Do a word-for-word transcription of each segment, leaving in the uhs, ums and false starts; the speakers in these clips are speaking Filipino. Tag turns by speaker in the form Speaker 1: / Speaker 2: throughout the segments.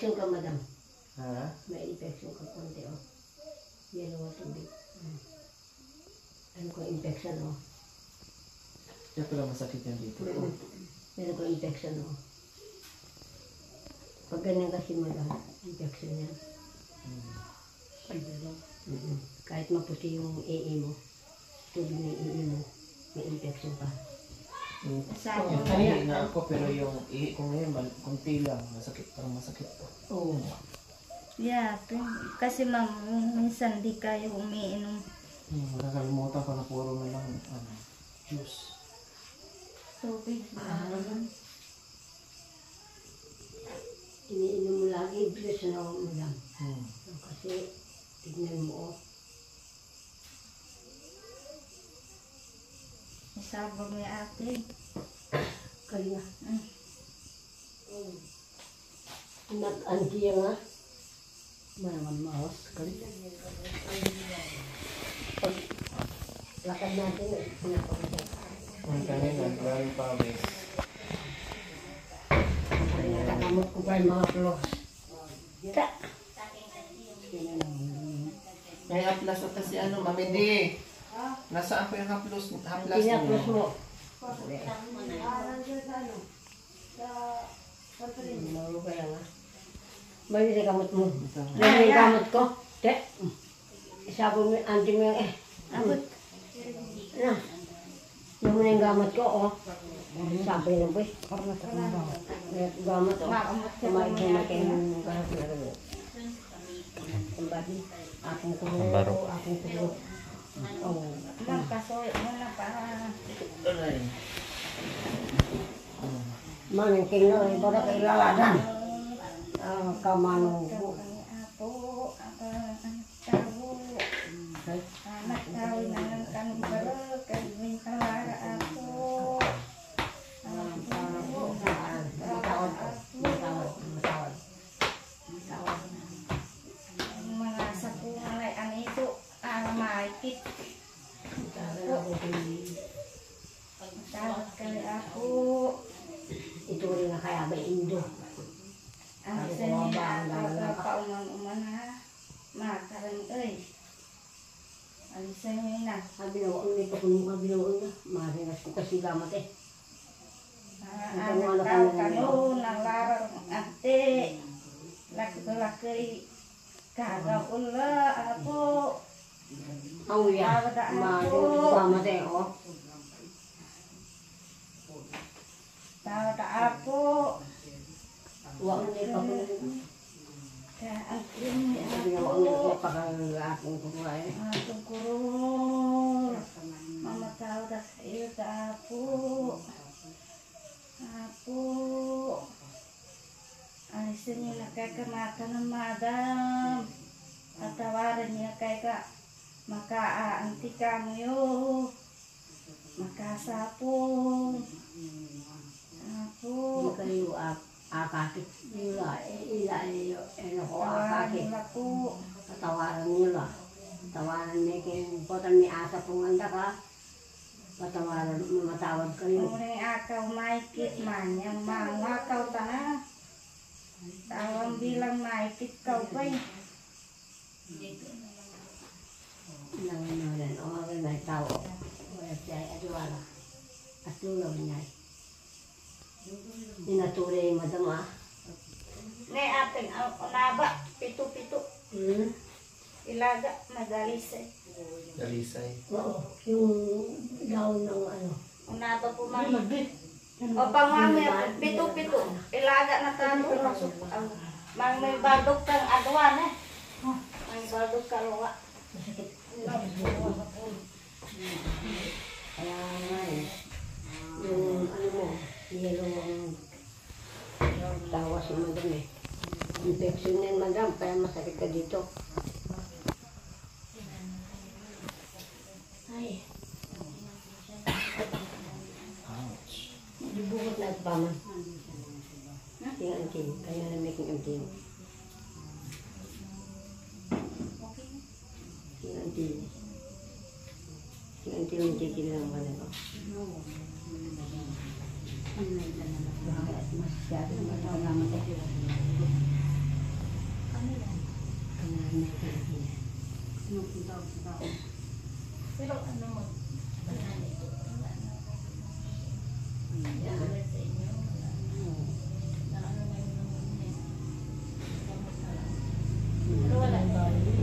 Speaker 1: infection ka, madam.
Speaker 2: Ha?
Speaker 1: May infection ka konti, oh. Yellow at tubig. Hmm. Ano ko infection, oh.
Speaker 2: Kaya pala masakit yan dito.
Speaker 1: Hmm. Meron ko infection, oh. Pag ganyan kasi, madam, infection yan.
Speaker 2: Hmm.
Speaker 1: Mm-hmm. Kahit maputi yung A A mo, tubig ng A A mo, may infection pa.
Speaker 2: Hmm.
Speaker 3: Sabi
Speaker 2: Yung
Speaker 3: mo
Speaker 2: tahi na ako, pero yung ihi ko ngayon, mal- kunti lang. Masakit, parang masakit pa.
Speaker 1: Oo.
Speaker 3: Yeah, kasi ma'am, minsan di kayo umiinom.
Speaker 2: Hmm, nakakalimutan ko na puro na lang ano, juice.
Speaker 3: Tubig.
Speaker 1: Ah. Iniinom mo lagi, juice na mo lang.
Speaker 2: Hmm.
Speaker 1: Kasi, tignan mo, oh.
Speaker 3: Isabog ni ate.
Speaker 1: Kaya,
Speaker 3: Mm.
Speaker 1: nag-antiya nga. Maramang mawas. Kaya. Pag lakad natin, pinapagod.
Speaker 2: Ang kanina, grabe pawis.
Speaker 1: Kaya nakakamot ko pa yung mga flaws. Ta!
Speaker 2: May haplas ata si ano, Mami D. Nasaan ko yung haplas, haplas niya?
Speaker 1: Pinaplos mo. Mauro kaya nga. Bali na gamot mo. Yan yung gamot ko. Te. Isabog mo, anti mo yung eh.
Speaker 3: Abot.
Speaker 1: Na. Yan mo na yung gamot ko, oh. Sabi na po eh. Gamot, oh. Kumain ko na kayo ng gamot na rin. Ang badi. Akong kulo. Akong kulo. Oh.
Speaker 3: Ma'am, kasoy mo na para.
Speaker 2: Aray.
Speaker 1: Maning kino, iba na kayo laladan. Ah, kamanong po.
Speaker 3: Apo, apa anak tahu. Anak tahu nanang kanong baro, kagawin kalara ako.
Speaker 1: Matawad, matawad, matawad. Matawad.
Speaker 3: Mga sapungan ay anito, ang maikit. Matawad kali ako.
Speaker 1: Ito rin na kaya ba Indo?
Speaker 3: Ang isa niya na pauman-uman ha. Makarang ay. Ang isa niya na.
Speaker 1: Kabilawan nito kung kabilawan na. Marinas ko kasi gamat eh.
Speaker 3: Ang tao kanu nalarang ate. Laki-laki kagaw ula ako.
Speaker 1: Oh ya, marinas ko gamat eh, oh.
Speaker 3: Tao ta ako.
Speaker 1: Huwag na ipapalala.
Speaker 3: Kaya ang krimi
Speaker 1: Kabilawan nito
Speaker 3: ako.
Speaker 1: ipakalaking kukuha eh.
Speaker 3: Atong kurol. Mama tao ta sa iyo ta ako. Ako. Alisin niyo na kay kamata ng madam. At tawaran niya kay ka makaaanti ka mo yun. Makasapon. Ako.
Speaker 1: Hindi kayo akakit nila. Ila iyo. Ano ko
Speaker 3: Tawaran
Speaker 1: akakit.
Speaker 3: nila po.
Speaker 1: Patawaran nila. Patawaran niya kayo. Potan ni asa punganda ka. Patawaran, matawad kayo.
Speaker 3: Muring akaw maikit man. Yang mangakaw ta na. Tawang bilang maikit kaw pa eh.
Speaker 1: Nangunalan. O nga may tao. Wala siya ay adwala. At lulaw niya. Inatulay yung madam ah.
Speaker 3: Ngay ating unaba. Pito-pito.
Speaker 1: Hmm?
Speaker 3: Ilaga. Madalisay.
Speaker 2: Dalisay.
Speaker 1: Oo. Yung daon ng ano.
Speaker 3: Unaba po man. O pangmami. Pito-pito. Ilaga na tayo. Mang may badog kang adwan eh. Mang badog ka luwa.
Speaker 1: Masakit. Kaya nga eh. Yung ano mo. Yellow ang tawa si madam eh. Infection yan madam. Kaya masakit ka dito. Ay.
Speaker 2: Ouch.
Speaker 1: Dibukot na at paman. Tingnan antin. Kaya na making antin. Tingnan antin. Tingnan antin yung titil lang ka na ito. Bakit masyadong matawag naman tayo.
Speaker 3: Pero ano mo? Pero wala ba?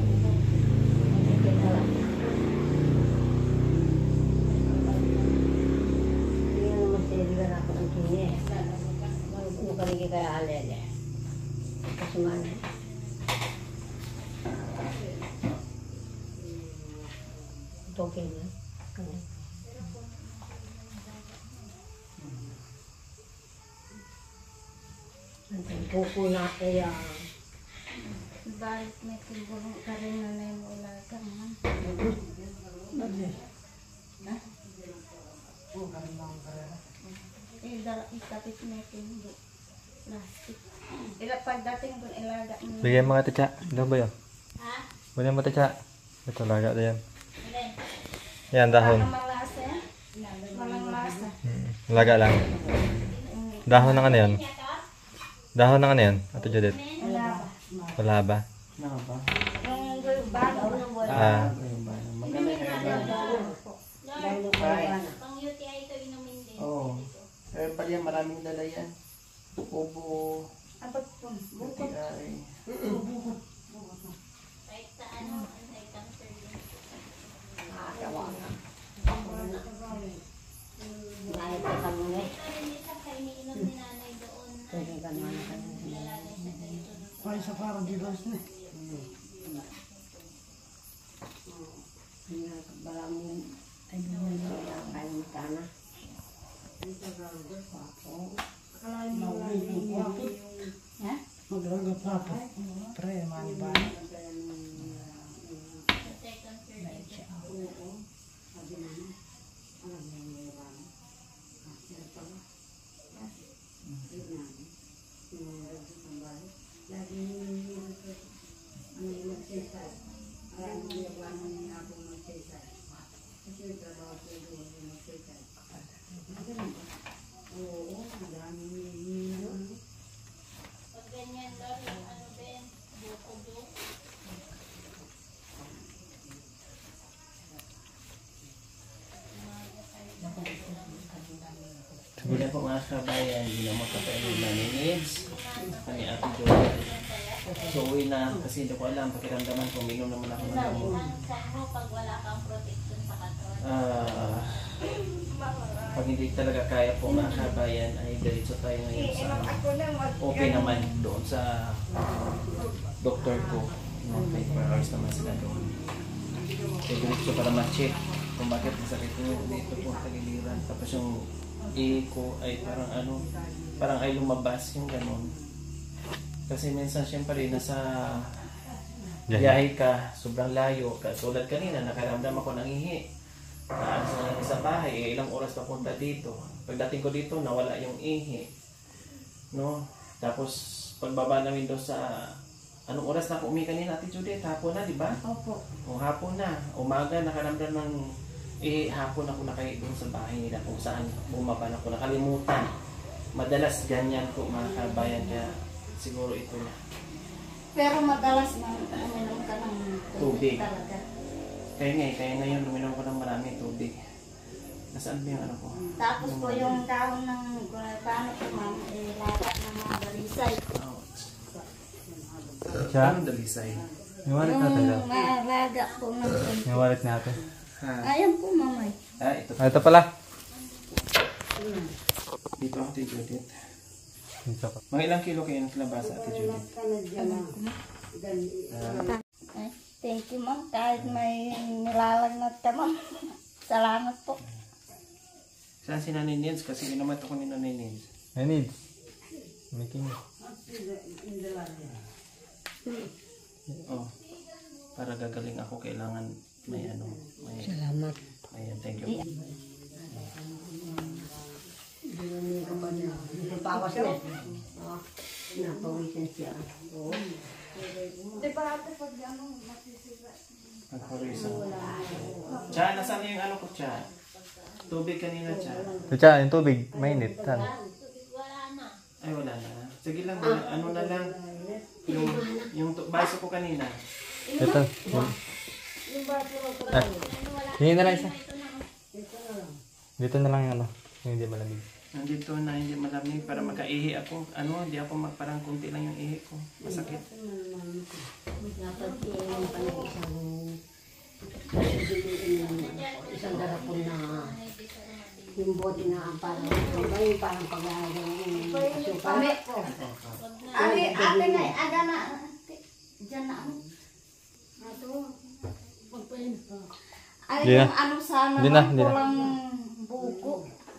Speaker 1: Hindi nga naman sila na ako ng kini. Ano kaligi kaya alele? Kasumana. Ito okay na. Kanya. Ang kuko na kaya.
Speaker 3: Balik may tibulong ka rin na na yung ulaga man. Na? Eh, dala ikapit na yung plastic. Ila pagdating kung ilaga mo.
Speaker 4: Bigyan mga tatsa. Ito ba yun?
Speaker 3: Ha?
Speaker 4: Bigyan mo tatsa. Ito laga na yan.
Speaker 3: Hindi.
Speaker 4: Yan, dahon.
Speaker 3: Walang malasa yan. Walang lasa.
Speaker 4: Hmm, laga lang. Dahon ng ano yan? Dahon ng ano yan? Ate Judith.
Speaker 3: Wala ba?
Speaker 4: Wala ba?
Speaker 2: Ano ba?
Speaker 3: Yung bago na wala.
Speaker 4: Ah.
Speaker 2: Ayun ba? Maganda yung
Speaker 1: Dahil yung
Speaker 2: Bye.
Speaker 1: kaya na.
Speaker 3: Pang U T I ito inumin din.
Speaker 2: Oo. Pero pala yan, maraming dala yan. Ubo,
Speaker 3: Abot po.
Speaker 2: U T I.
Speaker 3: Kahit sa ano, anti-cancer din.
Speaker 1: Nakakawa na. Dahil ka kami eh.
Speaker 3: Pero hindi sa kayo iniinom ni nanay doon.
Speaker 1: Kaya ka naman kami.
Speaker 5: Ay, sa parang gilas na.
Speaker 1: Kaya bala mo ay doon na kaya mo sana.
Speaker 3: Ha?
Speaker 5: Maglaga pa po. Pre, mani ba?
Speaker 3: Pag ganyan daw, yung ano Ben, buko-do.
Speaker 2: Hindi po mga kabayan, ginamot na tayo ng needs. Kani Ate Joy. So uwi na kasi hindi ko alam, pakiramdaman ko, minum naman ako ng gamot.
Speaker 3: Ang saan mo pag wala kang protection sa katawan?
Speaker 2: Ah, pag hindi talaga kaya po mga kabayan, ay diretso tayo ngayon sa okay naman doon sa doktor ko. No, twenty-four hours naman sila doon. So diretso para ma-check kung bakit masakit nyo dito po sa giliran. Tapos yung ihi ko ay parang ano, parang ay lumabas yung ganon. Kasi minsan syempre nasa biyahe ka, sobrang layo. Tulad kanina, nakaramdam ako ng ihi. Naalis na lang sa bahay, eh, ilang oras na punta dito. Pagdating ko dito, nawala yung ihi. No? Tapos, pagbaba namin doon sa... Anong oras na ako umi kanina, Ate Judith? Hapon na, di ba?
Speaker 3: Opo.
Speaker 2: O hapon na. Umaga, nakaramdam ng... Eh, hapon ako nakaya doon sa bahay nila kung saan bumaba na ako. Nakalimutan. Madalas ganyan po mga kabayan, kaya siguro ito na.
Speaker 3: Pero madalas na uminom ka ng
Speaker 2: Tubig.
Speaker 3: tubig talaga.
Speaker 2: Kaya nga, eh, kaya ngayon uminom ko ng maraming tubig. Nasaan ba yung ano ko?
Speaker 3: Tapos po yung dahon ng paano po ma'am, eh, lahat ng mga balisay.
Speaker 2: Ouch.
Speaker 4: Siya?
Speaker 2: Anong dalisay?
Speaker 4: Yung wallet natin daw.
Speaker 3: Yung maalaga po ng
Speaker 4: Yung wallet natin.
Speaker 2: Ha?
Speaker 3: Ayan po mamay.
Speaker 2: Ah, ito.
Speaker 4: Ah, ito pala.
Speaker 2: Dito ako, Ate Judith.
Speaker 4: Dito pa.
Speaker 2: Mga ilang kilo kayo ng kalabasa, Ate Judith?
Speaker 3: Ay, thank you ma'am. Kahit may nilalagnat ka ma'am. Salamat po.
Speaker 2: Saan si Nanay Nins? Kasi ginamat ako ni Nanay Nins.
Speaker 4: I need. Making it.
Speaker 2: Oh, para gagaling ako, kailangan may ano, may...
Speaker 1: Salamat.
Speaker 2: Ayan, thank you.
Speaker 1: Pawas na. Oh, napawisin siya. Oo.
Speaker 3: Di ba ate pag ano, masisira?
Speaker 2: Pagparisan. Cha, nasaan yung ano ko, Cha? Tubig kanina, Cha.
Speaker 4: Tatsa, yung tubig. Mainit. Tan.
Speaker 3: Wala na.
Speaker 2: Ay, wala na. Sige lang, ano na lang. Yung, yung to- baso ko kanina.
Speaker 4: Ito. Ah, hingin na lang isa. Dito na lang yung ano. Yung hindi malamig.
Speaker 2: Nandito na hindi malamig para makaihi ako. Ano, hindi ako mag, parang kunti lang yung ihi ko. Masakit.
Speaker 1: Dapat yung pala isang isang darapon na yung bote na parang yung parang pag-aagal yung asukal.
Speaker 3: Ari, ate na, ada na. Diyan na ako. Ay,
Speaker 4: Hindi na.
Speaker 3: yung ano sana,
Speaker 4: Hindi na, hindi na.
Speaker 3: kulang buko.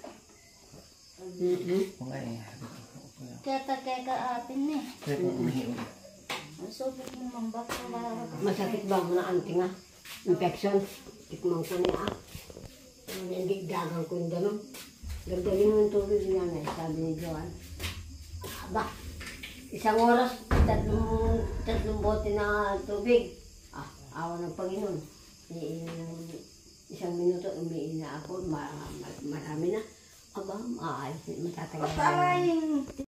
Speaker 2: Oo nga eh.
Speaker 3: Kaya kaya atin eh.
Speaker 2: Kaya kung umihi ulit.
Speaker 3: Ang sobra mo mambak sa larap.
Speaker 1: Masakit ba mo na anting ah? Infection. Tikman ko niya ah. Hindi dagang ko yung gano'n. Gagawin mo yung tubig niya na sabi ni Joan. Aba, isang oras, tatlong, tatlong bote na tubig. Ah, awa ng Panginoon. I, isang minuto umiin na ako, ma, ma, marami na. Aba, maayos, matatagal na.
Speaker 3: Para yung